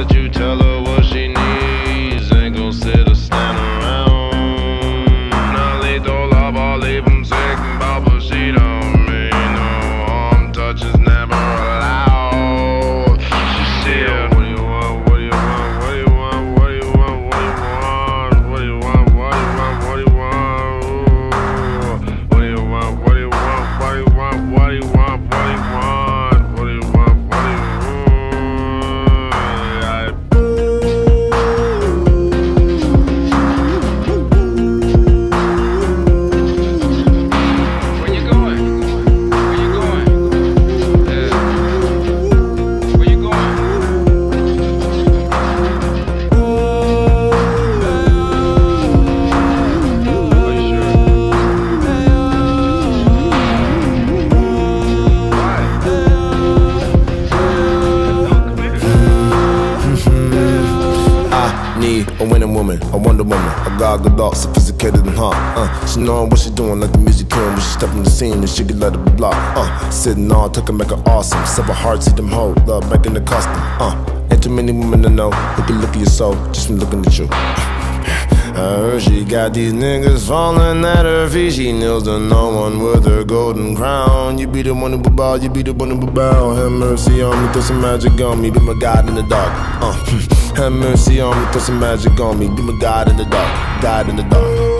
that you tell her what she needs. Ain't gon' sit or stand around. Now lead all love, I'll leave them sick about what she don't mean. No arm touches never allowed. She said, what do you want, what do you want, what do you want, what do you want, what do you want, what do you want, what do you want, what do you want, what do you want, what do you want, what do you want, what do you want, what do you want, what do you want, what do you want? Where you going? Where you going? Yeah. Where you going? Are you sure? Why? I need a winning woman, a Wonder Woman, a God dog, sophisticated and hot. She knowin' what she doing, like the music killing. When she step in the scene, and she can let it block. Sitting on, took her, make her awesome. Several hearts, see them hold, love back in the costume. Ain't too many women to know who can look at your soul just from looking at you. I heard she got these niggas falling at her feet. She kneels to no one with her golden crown. You be the one who will bow, you be the one who will bow. Have mercy on me, throw some magic on me, be my God in the dark. Have mercy on me, throw some magic on me, be my God in the dark, God in the dark.